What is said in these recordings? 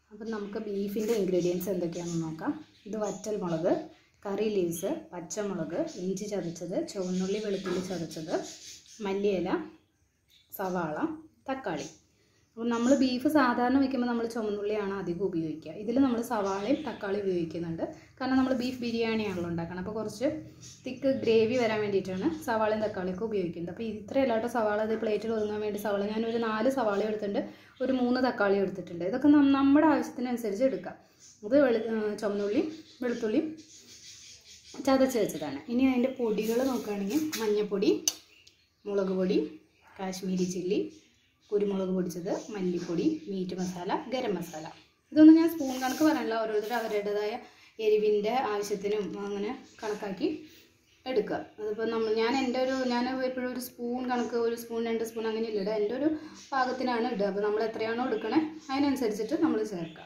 അപ്പോൾ നമുക്ക് ബീഫിൻ്റെ ഇൻഗ്രീഡിയൻസ് എന്തൊക്കെയാണെന്ന് നോക്കാം. ഇത് വറ്റൽമുളക്, കറി ലീവ്സ്, പച്ചമുളക്, ഇഞ്ചി ചതച്ചത്, ചുവന്നുള്ളി വെളുത്തുള്ളി ചതച്ചത്, മല്ലിയില, സവാള, തക്കാളി. അപ്പോൾ നമ്മൾ ബീഫ് സാധാരണ വയ്ക്കുമ്പോൾ നമ്മൾ ചുവന്നുള്ളിയാണ് അധികം ഉപയോഗിക്കുക. ഇതിൽ നമ്മൾ സവാളയും തക്കാളി ഉപയോഗിക്കുന്നുണ്ട്. കാരണം നമ്മൾ ബീഫ് ബിരിയാണിയാണല്ലോ ഉണ്ടാക്കണം. അപ്പോൾ കുറച്ച് തിക്ക് ഗ്രേവി വരാൻ വേണ്ടിയിട്ടാണ് സവാളയും തക്കാളിയൊക്കെ ഉപയോഗിക്കുന്നത്. അപ്പോൾ ഇത്രയല്ലാട്ടോ സവാള അത് പ്ലേറ്റിൽ ഒതുങ്ങാൻ വേണ്ടി സവാള ഞാനൊരു 4 സവാള എടുത്തിട്ടുണ്ട്, ഒരു 3 തക്കാളി എടുത്തിട്ടുണ്ട്. ഇതൊക്കെ നമ്മുടെ ആവശ്യത്തിനനുസരിച്ച് എടുക്കാം. അത് ചുവന്നുള്ളി വെളുത്തുള്ളി ചതച്ച് വെച്ചതാണ്. ഇനി അതിൻ്റെ പൊടികൾ നോക്കുകയാണെങ്കിൽ മഞ്ഞൾപ്പൊടി, മുളക് പൊടി, കാശ്മീരി ചില്ലി, കുരുമുളക് പൊടിച്ചത്, മല്ലിപ്പൊടി, മീറ്റ് മസാല, ഗരം മസാല. ഇതൊന്നും ഞാൻ സ്പൂൺ കണക്ക് പറയണില്ല, ഓരോരുത്തർ അവരുടേതായ എരിവിൻ്റെ ആവശ്യത്തിനും അങ്ങനെ കണക്കാക്കി എടുക്കുക. അതിപ്പോൾ ഞാൻ എപ്പോഴും ഒരു സ്പൂൺ കണക്ക്, 1 സ്പൂൺ 2 സ്പൂൺ അങ്ങനെ ഇല്ല, എൻ്റെ ഒരു പാകത്തിനാണ് ഇടുക. അപ്പോൾ നമ്മൾ എത്രയാണോ എടുക്കണേ അതിനനുസരിച്ചിട്ട് നമ്മൾ ചേർക്കുക.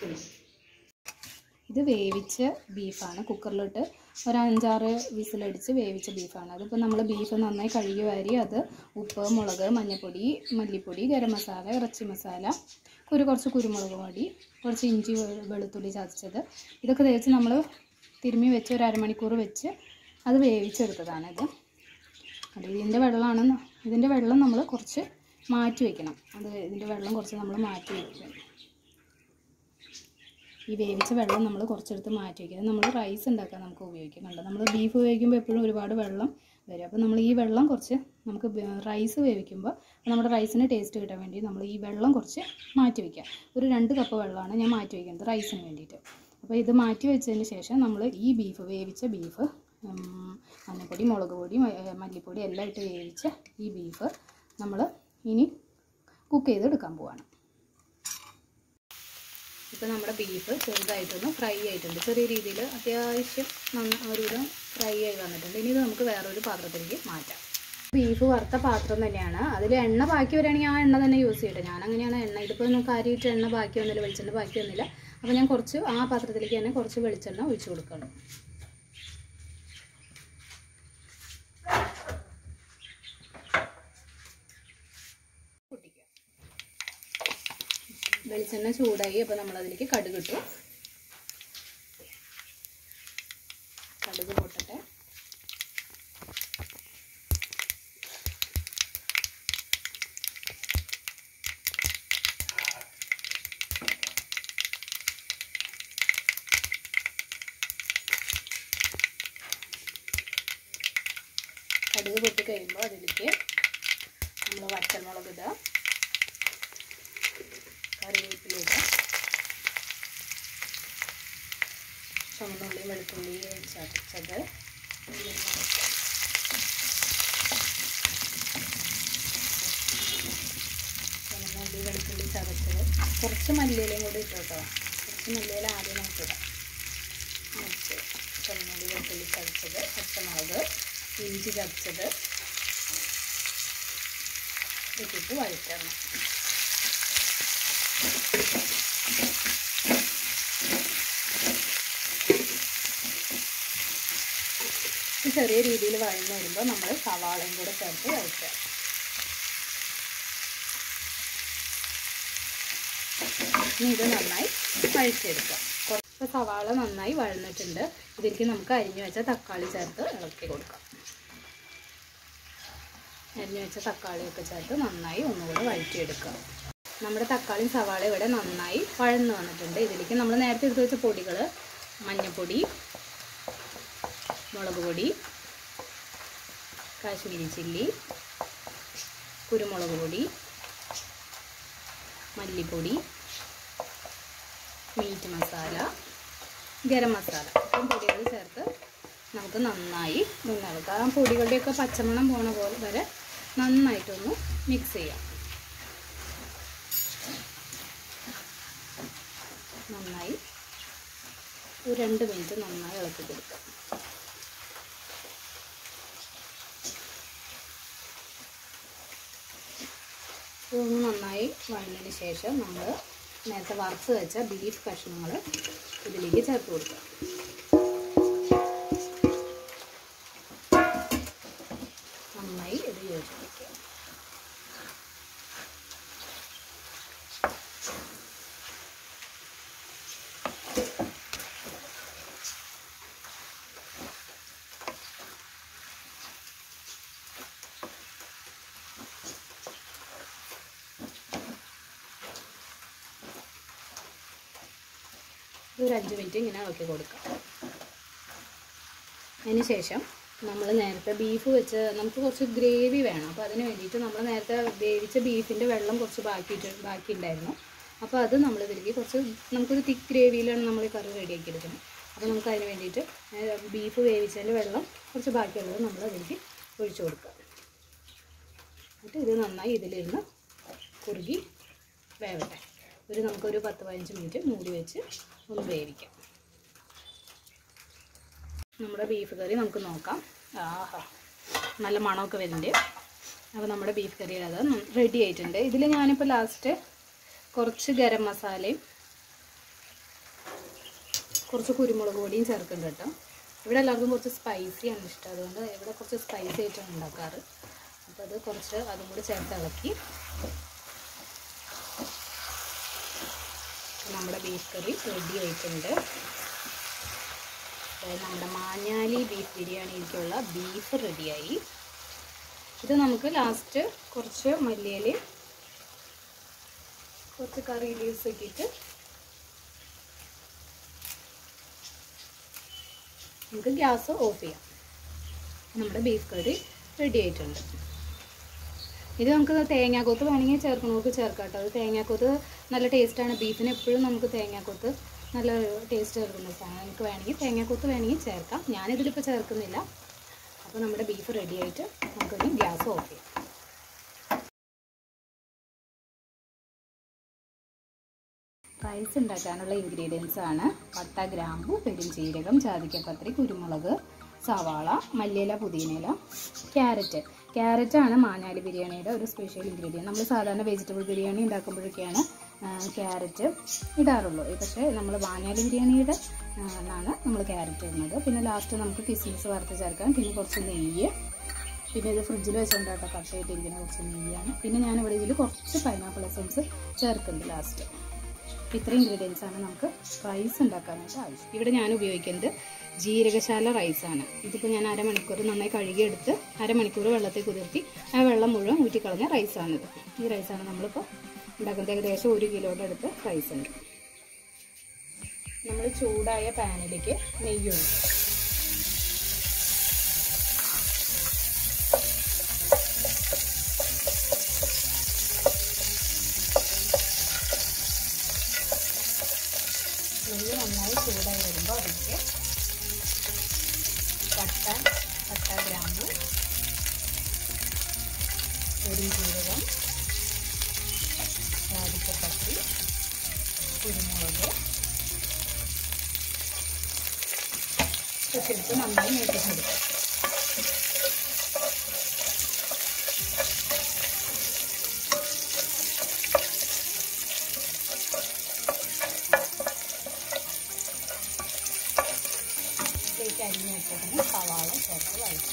ഇത് വേവിച്ച ബീഫാണ്. കുക്കറിലിട്ട് ഒരു 5-6 വിസിലടിച്ച് വേവിച്ച ബീഫാണ്. അതിപ്പോൾ നമ്മൾ ബീഫ് നന്നായി കഴുകി വാരി അത് ഉപ്പ്, മുളക്, മഞ്ഞൾപ്പൊടി, മല്ലിപ്പൊടി, ഗരം മസാല, ഇറച്ചി മസാല, കുറച്ച് കുരുമുളക് പൊടി, കുറച്ച് ഇഞ്ചി വെളുത്തുള്ളി ചതച്ചത്, ഇതൊക്കെ തേച്ച് നമ്മൾ തിരുമ്മി വെച്ച് ഒരു അരമണിക്കൂർ വെച്ച് അത് വേവിച്ചെടുത്തതാണിത്. ഇതിൻ്റെ വെള്ളം നമ്മൾ കുറച്ച് മാറ്റി വയ്ക്കണം. ഇതിൻ്റെ വെള്ളം കുറച്ച് നമ്മൾ മാറ്റി വയ്ക്കണം. ഈ വേവിച്ച വെള്ളം നമ്മൾ കുറച്ചെടുത്ത് മാറ്റി വയ്ക്കുക. നമ്മൾ റൈസ് ഉണ്ടാക്കാൻ നമുക്ക് ഉപയോഗിക്കുന്നുണ്ട്. നമ്മൾ ബീഫ് ഉപയോഗിക്കുമ്പോൾ എപ്പോഴും ഒരുപാട് വെള്ളം വരും. അപ്പോൾ നമ്മൾ ഈ വെള്ളം കുറച്ച് നമുക്ക് റൈസ് വേവിക്കുമ്പോൾ നമ്മുടെ റൈസിന് ടേസ്റ്റ് കിട്ടാൻ വേണ്ടി നമ്മൾ ഈ വെള്ളം കുറച്ച് മാറ്റി വയ്ക്കുക. ഒരു 2 കപ്പ് വെള്ളമാണ് ഞാൻ മാറ്റി വയ്ക്കുന്നത് റൈസിന് വേണ്ടിയിട്ട്. അപ്പോൾ ഇത് മാറ്റി വെച്ചതിന് ശേഷം നമ്മൾ ഈ വേവിച്ച ബീഫ് മഞ്ഞൾപ്പൊടി, മുളക് പൊടി, മല്ലിപ്പൊടി എല്ലാം ഇട്ട് വേവിച്ച ഈ ബീഫ് നമ്മൾ ഇനി കുക്ക് ചെയ്തെടുക്കാൻ പോവാണ്. ഇപ്പോൾ നമ്മുടെ ബീഫ് ചെറുതായിട്ടൊന്ന് ഫ്രൈ ആയിട്ടുണ്ട്. ചെറിയ രീതിയിൽ അത്യാവശ്യം ഒരുവിധം ഫ്രൈ ആയി വന്നിട്ടുണ്ട്. ഇനി ഇത് നമുക്ക് വേറൊരു പാത്രത്തിലേക്ക് മാറ്റാം. ബീഫ് വറുത്ത പാത്രം തന്നെയാണ്. അതിൽ എണ്ണ ബാക്കി വരികയാണെങ്കിൽ ആ എണ്ണ തന്നെ യൂസ് ചെയ്യട്ടെ. ഞാൻ അങ്ങനെയാണ് എണ്ണ. ഇതിപ്പോൾ നമുക്ക് കാര്യമായിട്ട് എണ്ണ ബാക്കി വന്നില്ല, വെളിച്ചെണ്ണ ബാക്കി വന്നില്ല. അപ്പോൾ ഞാൻ കുറച്ച് ആ പാത്രത്തിലേക്ക് തന്നെ കുറച്ച് വെളിച്ചെണ്ണ ഒഴിച്ച് കൊടുക്കണം. വെളിച്ചെണ്ണ ചൂടായി. അപ്പോൾ നമ്മളതിലേക്ക് കടുക് ഇട്ടു. കടുക് പൊട്ടട്ടെ. കടുക് പൊട്ടി കഴിയുമ്പോൾ അതിലേക്ക് നമ്മൾ വറ്റൽമുളക് ഇടുക, കറിവേപ്പില ഇടുക, ചുവന്നുള്ളി വെളുത്തുള്ളി ചതച്ചത്, ചുവന്നുള്ളി വെളുത്തുള്ളി ചതച്ചത്, കുറച്ച് മല്ലിയിലയും കൂടി ഇട്ടു കേട്ടോ. കുറച്ച് മല്ലിയില ആദ്യം നോക്കിയിടാം. ചുവന്നുള്ളി വെളുത്തുള്ളി ചതച്ചത്, പച്ചമുളക്, ഇഞ്ചി ചതച്ചത് ഇട്ടിട്ട് വഴറ്റണം. ചെറിയ രീതിയിൽ വഴന്നു വരുമ്പോൾ നമ്മൾ സവാളയും കൂടെ ചേർത്ത് വഴറ്റുക. ഇനി ഇത് നന്നായി വഴച്ചെടുക്കുക. കുറച്ച് സവാള നന്നായി വഴന്നിട്ടുണ്ട്. ഇതിലേക്ക് നമുക്ക് അരിഞ്ഞു വെച്ച തക്കാളി ചേർത്ത് ഇളക്കി കൊടുക്കാം. അരിഞ്ഞു വെച്ച തക്കാളിയൊക്കെ ചേർത്ത് നന്നായി ഒന്നുകൂടെ വഴറ്റിയെടുക്കുക. നമ്മുടെ തക്കാളിയും സവാളയും ഇവിടെ നന്നായി വഴന്നു വന്നിട്ടുണ്ട്. ഇതിലേക്ക് നമ്മൾ നേരത്തെ എടുത്ത് വെച്ച പൊടികൾ മഞ്ഞൾപ്പൊടി, മുളക് പൊടി, കാശ്മീരി ചില്ലി, കുരുമുളക് പൊടി, മല്ലിപ്പൊടി, മീറ്റ് മസാല, ഗരം മസാല, ഇപ്പം പൊടികൾ ചേർത്ത് നമുക്ക് നന്നായി മുന്നേറുക. ആ പൊടികളുടെയൊക്കെ പച്ചമണം പോണ പോലെ വരെ നന്നായിട്ടൊന്ന് മിക്സ് ചെയ്യാം. നന്നായി ഒരു 2 മിനിറ്റ് നന്നായി ഇളക്കി കൊടുക്കുക. ഇതൊന്ന് നന്നായി വഴന്നതിന് ശേഷം നമ്മൾ നേരത്തെ വറുത്ത് വെച്ച ബീഫ് കഷ്ണങ്ങൾ ഇതിലേക്ക് ചേർത്ത് കൊടുക്കുക. നന്നായി ഇത് യോജിപ്പിക്കുക. ഒരു 5 മിനിറ്റ് ഇങ്ങനെ ഇളക്കി കൊടുക്കാം. അതിന് ശേഷം നമ്മൾ നേരത്തെ ബീഫ് വെച്ച് നമുക്ക് കുറച്ച് ഗ്രേവി വേണം. അപ്പോൾ അതിന് വേണ്ടിയിട്ട് നമ്മൾ നേരത്തെ വേവിച്ച ബീഫിൻ്റെ വെള്ളം കുറച്ച് ബാക്കിയുണ്ടായിരുന്നു. അപ്പോൾ അത് നമ്മൾ ഇതിലേക്ക് കുറച്ച് നമുക്കൊരു തിക്ക് ഗ്രേവിയിലാണ് നമ്മൾ ഈ കറി റെഡിയാക്കി എടുക്കുന്നത്. അപ്പോൾ നമുക്ക് അതിന് വേണ്ടിയിട്ട് ബീഫ് വേവിച്ചതിൻ്റെ വെള്ളം കുറച്ച് ബാക്കിയുള്ളത് നമ്മൾ അതിലേക്ക് ഒഴിച്ചു കൊടുക്കുക. എന്നിട്ട് ഇത് നന്നായി ഇതിലിരുന്ന് കുറുകി വേവട്ടെ. നമുക്കൊരു 10-15 മിനിറ്റ് മൂടി വെച്ച് ഒന്ന് വേവിക്കാം. നമ്മുടെ ബീഫ് കറി നമുക്ക് നോക്കാം. ആഹാ, നല്ല മണമൊക്കെ വരുന്നുണ്ട്. അപ്പോൾ നമ്മുടെ ബീഫ് കറി അത് റെഡി ആയിട്ടുണ്ട്. ഇതിൽ ഞാനിപ്പോൾ ലാസ്റ്റ് കുറച്ച് ഗരം മസാലയും കുറച്ച് കുരുമുളക് പൊടിയും ചേർക്കുന്നുണ്ട് കേട്ടോ. ഇവിടെ എല്ലാവർക്കും കുറച്ച് സ്പൈസിയാണ് ഇഷ്ടം, അതുകൊണ്ട് ഇവിടെ കുറച്ച് സ്പൈസി ആയിട്ടാണ് ഉണ്ടാക്കാറ്. അപ്പോൾ അത് കുറച്ച് അതും കൂടി ചേർത്ത് ഇളക്കി നമ്മുടെ ബീഫ് കറി റെഡി ആയിട്ടുണ്ട്. നമ്മുടെ മാഞ്ഞാലി ബീഫ് ബിരിയാണിക്കുള്ള ബീഫ് റെഡിയായി. ഇത് നമുക്ക് ലാസ്റ്റ് കുറച്ച് മല്ലിയിലയും കുറച്ച് കറി ലീവ്സ് ഒക്കെ ഇട്ട് നമുക്ക് ഗ്യാസ് ഓഫ് ചെയ്യാം. നമ്മുടെ ബീഫ് കറി റെഡി ആയിട്ടുണ്ട്. ഇത് നമുക്ക് തേങ്ങാക്കൊത്ത് വേണമെങ്കിൽ ചേർക്കണവർക്ക് ചേർക്കാം കേട്ടോ. അത് തേങ്ങാക്കൊത്ത് നല്ല ടേസ്റ്റാണ്. ബീഫിന് എപ്പോഴും നമുക്ക് തേങ്ങാക്കൊത്ത് നല്ല ടേസ്റ്റ് ചേർക്കുന്ന സാധനം. നമുക്ക് വേണമെങ്കിൽ തേങ്ങാക്കൊത്ത് വേണമെങ്കിൽ ചേർക്കാം. ഞാനിതിലിപ്പോൾ ചേർക്കുന്നില്ല. അപ്പോൾ നമ്മുടെ ബീഫ് റെഡി ആയിട്ട് നമുക്കൊന്ന് ഗ്യാസ് ഓഫ് ചെയ്യാം. റൈസ് ഉണ്ടാക്കാനുള്ള ഇൻഗ്രീഡിയൻസ് ആണ് പട്ട, ഗ്രാമ്പു, പെരുംജീരകം, ജാതിക്കപ്പത്രി, കുരുമുളക്, സവാള, മല്ലിയില, പുതിനയില, ക്യാരറ്റാണ് മാഞ്ഞാലി ബിരിയാണിയുടെ ഒരു സ്പെഷ്യൽ ഇൻഗ്രീഡിയൻറ്റ്. നമ്മൾ സാധാരണ വെജിറ്റബിൾ ബിരിയാണി ഉണ്ടാക്കുമ്പോഴൊക്കെയാണ് ക്യാരറ്റ് ഇടാറുള്ളൂ. പക്ഷേ നമ്മൾ മാഞ്ഞാലി ബിരിയാണിയുടെ ആണ് നമ്മൾ ക്യാരറ്റ് ഇടുന്നത്. പിന്നെ ലാസ്റ്റ് നമുക്ക് കിസ്മിസ് വറുത്ത് ചേർക്കാം. പിന്നെ കുറച്ച് നെയ്യ്, പിന്നെ ഇത് ഫ്രിഡ്ജിൽ വെച്ചുകൊണ്ടാട്ടോ കട്ട് ചെയ്തിരിക്കുന്ന കുറച്ച് നെയ്യാണ്. പിന്നെ ഞാനിവിടെ ഇതിൽ കുറച്ച് പൈനാപ്പിൾ എസൻസ് ചേർക്കുന്നുണ്ട് ലാസ്റ്റ്. ഇത്രയും ഇൻഗ്രീഡിയൻസ് ആണ് നമുക്ക് റൈസ് ഉണ്ടാക്കാനായിട്ട് ആവശ്യം. ഇവിടെ ഞാൻ ഉപയോഗിക്കുന്നത് ജീരകശാല റൈസാണ്. ഇതിപ്പോൾ ഞാൻ അരമണിക്കൂർ നന്നായി കഴുകിയെടുത്ത് അരമണിക്കൂർ വെള്ളത്തിൽ കുതിർത്തി ആ വെള്ളം മുഴുവൻ ഊറ്റിക്കളഞ്ഞ റൈസാണിത്. ഈ റൈസാണ് നമ്മളിപ്പോൾ ഉണ്ടാക്കുന്നത്. ഏകദേശം 1 കിലോയുടെ അടുത്ത് റൈസ് ഉണ്ട്. നമ്മൾ ചൂടായ പാനിലേക്ക് നെയ്യ് ഒഴിക്കും. നെയ്യ് നന്നായി ചൂടായി വരുമ്പോൾ അതിലേക്ക് പട്ട, ഗ്രാമ്പു, പെരുംജീരകം, ജാതിക്കപ്പത്രി, കുരുമുളക് ഇട്ടിട്ട് നന്നായി മൂപ്പിച്ചെടുക്കും. അരിഞ്ഞ് വെച്ചതിന് സവാള ചേർത്ത് വഴറ്റും.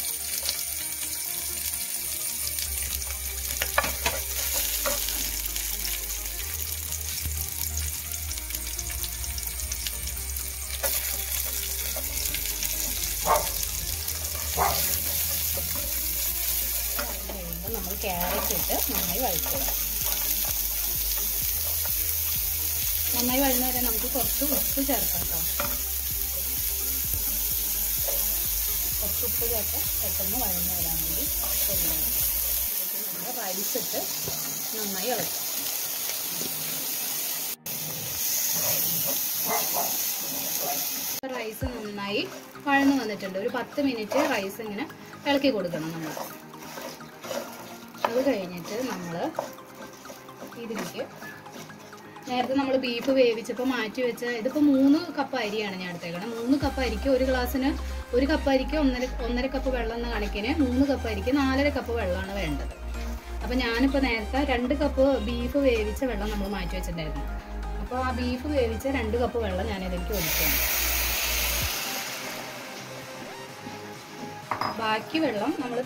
നമ്മൾ ക്യാരറ്റ് ഇട്ട് നന്നായി വഴറ്റുക. നന്നായി വഴന്ന വരെ നമുക്ക് കുറച്ച് ഉപ്പ് ചേർക്കാം കേട്ടോ. കുറച്ച് ഉപ്പ് ചേർത്ത് പെട്ടെന്ന് വഴന്ന് വരാൻ വേണ്ടി നമ്മൾ റൈസ് ഇട്ട് നന്നായി ഇളക്കാം. റൈസ് നന്നായി വഴന്ന് വന്നിട്ടുണ്ട്. ഒരു 10 മിനിറ്റ് റൈസ് ഇങ്ങനെ ഇളക്കി കൊടുക്കണം നമ്മൾ. അത് കഴിഞ്ഞിട്ട് നമ്മൾ ഇതിലേക്ക് നേരത്തെ നമ്മൾ ബീഫ് വേവിച്ചപ്പോൾ മാറ്റി വെച്ച ഇതിപ്പോൾ 3 കപ്പ് അരിയാണ് ഞാൻ എടുത്തേക്കണം. 3 കപ്പ് അരിക്ക് 1 ഗ്ലാസ്സിന് 1 കപ്പ് അരിക്ക് 1.5 കപ്പ് വെള്ളം എന്ന കണക്കിന് 3 കപ്പ് അരിക്ക് 4.5 കപ്പ് വെള്ളമാണ് വേണ്ടത്. അപ്പോൾ ഞാനിപ്പോൾ നേരത്തെ 2 കപ്പ് ബീഫ് വേവിച്ച വെള്ളം നമ്മൾ മാറ്റി വെച്ചിട്ടുണ്ടായിരുന്നു. അപ്പോൾ ആ ബീഫ് വേവിച്ച 2 കപ്പ് വെള്ളം ഞാനിതിലേക്ക് ഒഴിക്കണം. ബാക്കി വെള്ളം നമ്മൾ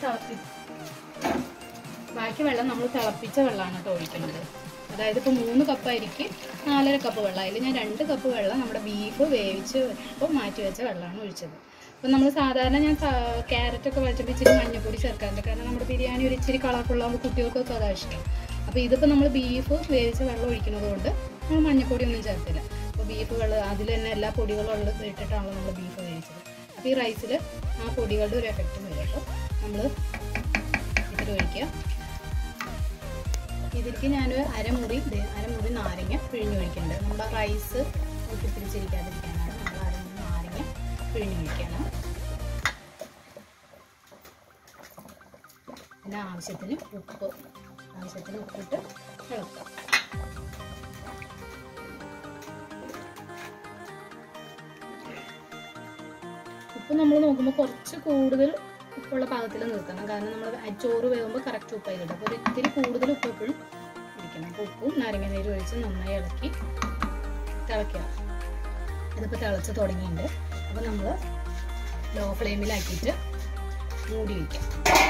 തിളപ്പിച്ച വെള്ളമാണ് കേട്ടോ ഒഴിക്കുന്നത്. അതായത് ഇപ്പോൾ 3 കപ്പ് അരിക്ക് 4.5 കപ്പ് വെള്ളം. അതിൽ ഞാൻ 2 കപ്പ് വെള്ളം നമ്മുടെ ബീഫ് വേവിച്ച് വെച്ചപ്പോൾ മാറ്റി വെച്ച വെള്ളമാണ് ഒഴിച്ചത്. അപ്പോൾ നമ്മൾ സാധാരണ ഞാൻ ക്യാരറ്റൊക്കെ വഴച്ചപ്പോൾ ഇച്ചിരി മഞ്ഞപ്പൊടി ചേർക്കാറുണ്ട്. കാരണം നമ്മുടെ ബിരിയാണി ഒരു ഇച്ചിരി കളർഫുള്ളാകുമ്പോൾ കുട്ടികൾക്കൊക്കെ അതാണ് ഇഷ്ടം. അപ്പോൾ ഇതിപ്പോൾ നമ്മൾ ബീഫ് വേവിച്ച വെള്ളം ഒഴിക്കുന്നത് കൊണ്ട് നമ്മൾ മഞ്ഞപ്പൊടി ഒന്നും ചേർത്തില്ല. അപ്പോൾ ബീഫുകൾ അതിൽ തന്നെ എല്ലാ പൊടികളും ഇട്ടിട്ടാണല്ലോ നമ്മൾ ബീഫ് വേവിച്ചത്. അപ്പോൾ ഈ റൈസിൽ ആ പൊടികളുടെ ഒരു എഫക്റ്റും വരും. അപ്പോൾ നമ്മൾ ഇതിൽ ഒഴിക്കുക. ഇതിലേക്ക് ഞാൻ അരമുറി നാരങ്ങ പിഴിഞ്ഞൊഴിക്കുന്നുണ്ട്. നമ്മുടെ റൈസ് ഒട്ടിപ്പിടിച്ചിരിക്കാതിരിക്കാനാണ് നമ്മൾ അരമുറി നാരങ്ങ പിഴിഞ്ഞൊഴിക്കണം. പിന്നെ ആവശ്യത്തിന് ഉപ്പിട്ട് ഇളക്കുക. ഉപ്പ് നമ്മൾ നോക്കുമ്പോൾ കുറച്ച് കൂടുതൽ ഉപ്പുള്ള പാകത്തിൽ നിർത്തണം. കാരണം നമ്മൾ ചോറ് വേകുമ്പോൾ കറക്റ്റ് ഉപ്പായി കിട്ടും. അപ്പോൾ ഒരു ഇത്തിരി കൂടുതൽ ഉപ്പ് എപ്പോഴും ഇരിക്കണം. അപ്പോൾ ഉപ്പും നാരങ്ങനീരും ഒഴിച്ച് നന്നായി ഇളക്കി തിളയ്ക്കുക. ഇതിപ്പോൾ തിളച്ച് തുടങ്ങിയിട്ടുണ്ട്. അപ്പോൾ നമ്മൾ ലോ ഫ്ലെയിമിലാക്കിയിട്ട് മൂടി വയ്ക്കാം.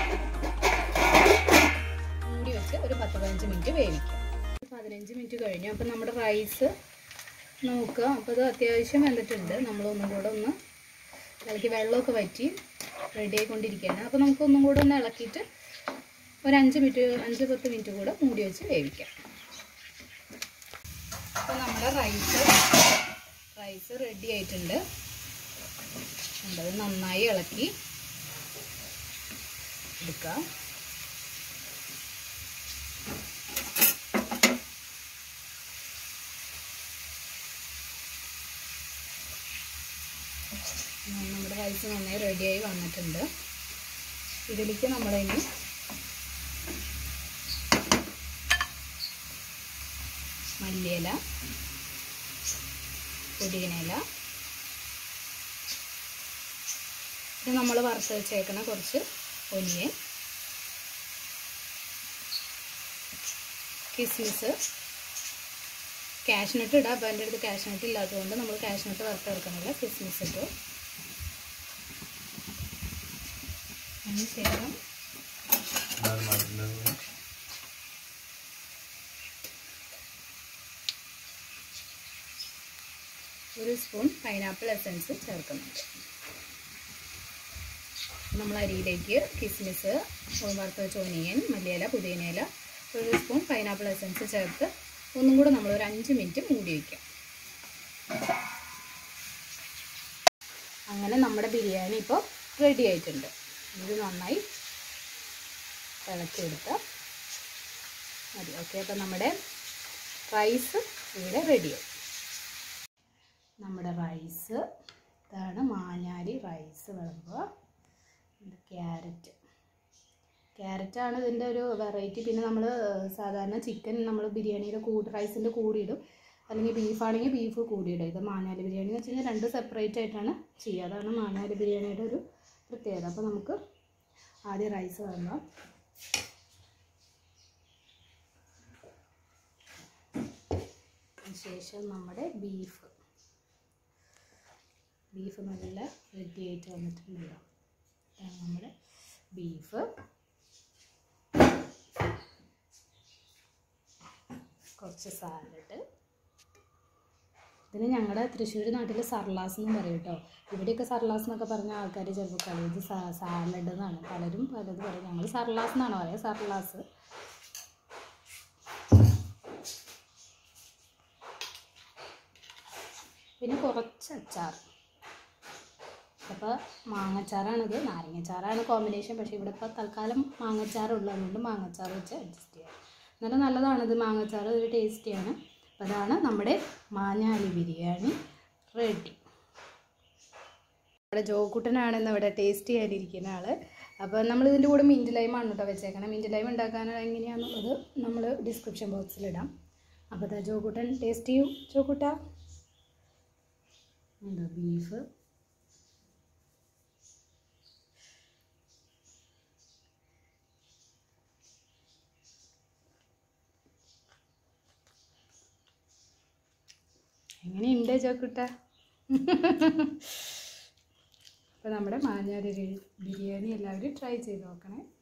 മൂടി വെച്ച് ഒരു 10-15 മിനിറ്റ് വേവിക്കാം. 15 മിനിറ്റ് കഴിഞ്ഞു. അപ്പോൾ നമ്മുടെ റൈസ് നോക്കുക. അപ്പോൾ ഇത് അത്യാവശ്യം വെന്തിട്ടുണ്ട്. നമ്മളൊന്നും കൂടെ ഒന്ന് ഇളക്കി വെള്ളമൊക്കെ വറ്റി റെഡി ആയിക്കൊണ്ടിരിക്കുകയാണ്. അപ്പോൾ നമുക്കൊന്നും കൂടെ ഒന്ന് ഇളക്കിയിട്ട് ഒരു 5-10 മിനിറ്റ് കൂടെ മൂടി വെച്ച് വേവിക്കാം. അപ്പോൾ നമ്മുടെ റൈസ് റെഡി ആയിട്ടുണ്ട്. അത് നന്നായി ഇളക്കി എടുക്കാം. നമ്മുടെ റൈസ് നന്നായി റെഡിയായി വന്നിട്ടുണ്ട്. ഇതിലേക്ക് നമ്മളിനി മല്ലിയില, പുതിനയില, ഇത് നമ്മൾ വറുത്ത് വെച്ചേക്കുന്ന കുറച്ച് ഒനിയൻ, കിസ്മിസ്, കാഷ്നട്ട് ഇടാം. അപ്പോൾ എൻ്റെ അടുത്ത് കാഷ്നട്ട് ഇല്ലാത്തതുകൊണ്ട് നമ്മൾ കാഷ്നട്ട് വറുത്ത് എടുക്കണില്ല. കിസ്മിസ് ഇട്ടു. അതിനുശേഷം ഒരു സ്പൂൺ പൈനാപ്പിൾ എസൻസ് ചേർക്കുന്നുണ്ട്. നമ്മൾ അരിയിലേക്ക് കിസ്മിസ്, വറുത്ത് വെച്ച ഒനിയൻ, മല്ലിയില, പുതിനയില, ഒരു സ്പൂൺ പൈനാപ്പിൾ എസൻസ് ചേർത്ത് ഒന്നും കൂടെ നമ്മൾ ഒരു 5 മിനിറ്റ് മൂടി വയ്ക്കാം. അങ്ങനെ നമ്മുടെ ബിരിയാണി ഇപ്പോൾ റെഡി ആയിട്ടുണ്ട്. ഇത് നന്നായി ഇളക്കിയെടുത്താൽ മതി. ഓക്കെ, അപ്പോൾ നമ്മുടെ റൈസ് ഇവിടെ റെഡിയായി. നമ്മുടെ റൈസ് ഇതാണ്. മാഞ്ഞാലി റൈസ് വിളമ്പുക. ക്യാരറ്റാണ് ഇതിൻ്റെ ഒരു വെറൈറ്റി. പിന്നെ നമ്മൾ സാധാരണ ചിക്കൻ നമ്മൾ ബിരിയാണിയുടെ റൈസിൻ്റെ കൂടിയിടും, അല്ലെങ്കിൽ ബീഫാണെങ്കിൽ ബീഫ് കൂടിയിടും. ഇത് മാഞ്ഞാലി ബിരിയാണി എന്ന് വെച്ച് കഴിഞ്ഞാൽ 2 സെപ്പറേറ്റ് ആയിട്ടാണ് ചെയ്യുക. അതാണ് മാഞ്ഞാലി ബിരിയാണിയുടെ ഒരു പ്രത്യേകത. അപ്പോൾ നമുക്ക് ആദ്യം റൈസ് വിളമ്പാം. അതിനുശേഷം നമ്മുടെ ബീഫ് നല്ല റെഡി ആയിട്ട് വന്നിട്ടുണ്ടല്ലോ. നമ്മുടെ ബീഫ്, കുറച്ച് സാലഡ്. ഇതിന് ഞങ്ങളുടെ തൃശ്ശൂർ നാട്ടിൽ സർലാസ് എന്നും പറയും കേട്ടോ. ഇവിടെയൊക്കെ സർലാസ് എന്നൊക്കെ പറഞ്ഞ ആൾക്കാർ ചിലപ്പോൾ കളി ഇത് സാലഡ് എന്നാണ്. പലതും പറയും. ഞങ്ങൾ സർലാസ് എന്നാണ് പറയുക. സർലാസ്. പിന്നെ കുറച്ച് അച്ചാർ. അപ്പോൾ മാങ്ങച്ചാറാണിത്. നാരങ്ങച്ചാറാണ് കോമ്പിനേഷൻ. പക്ഷേ ഇവിടെ ഇപ്പോൾ തൽക്കാലം മാങ്ങച്ചാറുള്ളതുകൊണ്ട് മാങ്ങച്ചാറ് വെച്ച് അഡ്ജസ്റ്റ് ചെയ്യാം. നല്ല നല്ലതാണിത്. മാങ്ങച്ചാറ് ഒരു ടേസ്റ്റിയാണ്. അപ്പോൾ അതാണ് നമ്മുടെ മാഞ്ഞാലി ബിരിയാണി റെഡി. നമ്മുടെ ജോക്കുട്ടനാണെന്ന് ഇവിടെ ടേസ്റ്റ് ചെയ്യാനിരിക്കുന്ന ആൾ. അപ്പോൾ നമ്മളിതിൻ്റെ കൂടെ മിൻറ്റ് ലൈമാണ് കേട്ടോ വെച്ചേക്കണം. മിൻറ്റ് ലൈം ഉണ്ടാക്കാൻ എങ്ങനെയാണെന്നുള്ളത് നമ്മൾ ഡിസ്ക്രിപ്ഷൻ ബോക്സിലിടാം. അപ്പോൾ അതാ ജോക്കുട്ടൻ ടേസ്റ്റ് ചെയ്യും. ജോക്കുട്ട എന്താ ബീഫ് എങ്ങനെയുണ്ട് ജോക്കുട്ട? അപ്പോൾ നമ്മുടെ മാഞ്ഞാലി ബിരിയാണി എല്ലാവരും ട്രൈ ചെയ്ത് നോക്കണേ.